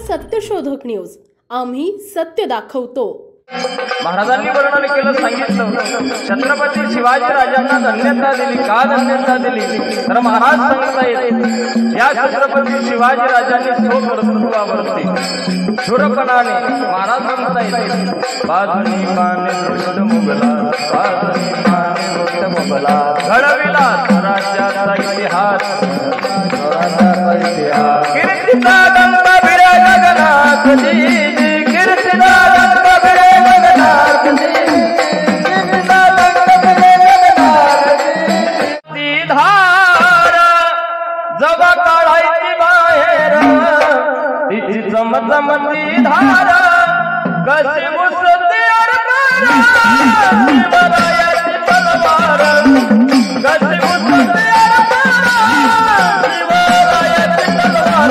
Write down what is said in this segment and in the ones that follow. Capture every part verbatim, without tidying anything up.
सत्यशोधक न्यूज, आम्ही सत्य दाखवतो। महाराजांनी वर्णन केलं, सांगितलं छत्रपती शिवाजी राजांना धन्यता दिली। का धन्यता दिली तर महाराज सांगतायत या छत्रपती शिवाजी राजांनी स्वकर्तृत्वावरती शूरपणाने महाराज म्हणतायत बाजनी पाने दृष्ट मुगला, बाजनी पाने दृष्ट मुगला घडविला स्वराज्याचा इतिहास, स्वराज्याचा इतिहास कीर्तीचा डंका भिडे गगनात जी, कीर्तीचा डंका भिडे गगनात जी, कीर्तीचा डंका भिडे गगनात जी। ती धार जवा काढायची बाहेर, तिची चमचमती धार कशी मुसते अरबार, शिवरायाची तलवार कशी मुसते अरबार, शिवरायाची तलवार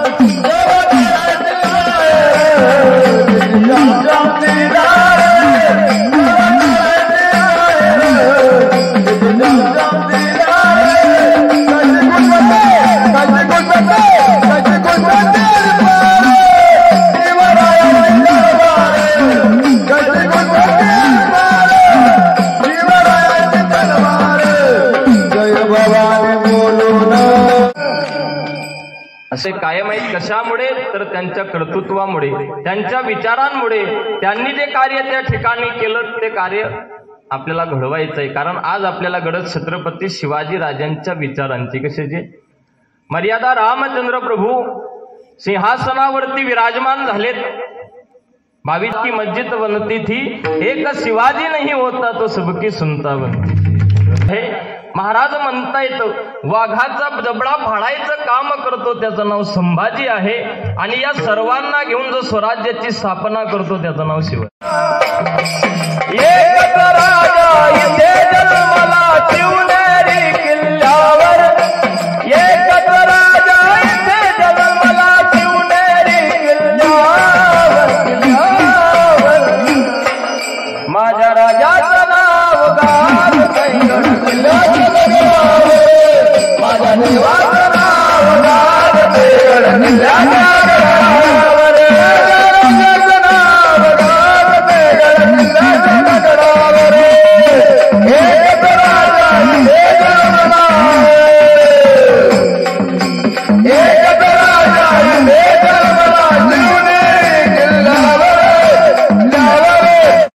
असे कायम आहेत। कशामुळे तर त्यांच्या कर्तृत्वामुळे, त्यांच्या विचारांमुळे। त्यांनी जे कार्य त्या ठिकाणी केलं ते कार्य आपल्याला घडवायचं आहे। कारण आज आपल्याला घडत छत्रपती शिवाजी राजांच्या विचारांची। कशाची मर्यादा रामचंद्र प्रभू सिंहासनावरती विराजमान झालेत। बावीस की मस्जिद बनती थी, एक शिवाजी नहीं होता तो सबकी सुनता बनती। हे महाराज म्हणतायत वाघाचा जबडा फाडायचं काम करतो त्याचं नाव संभाजी आहे, आणि या सर्वांना घेऊन जो स्वराज्याची स्थापना करतो त्याचं नाव शिवाजी। एकच राजा इथे जन्मला शिवनेरी किल्ल्यावर, एकच राजा इथे जन्मला शिवनेरी किल्ल्यावर, किल्ल्यावर माझ्या राजाचं नाव गार कैगड किल्ल्यावर, माझ्या देवाचं नाव गार कैगड किल्ल्यावर।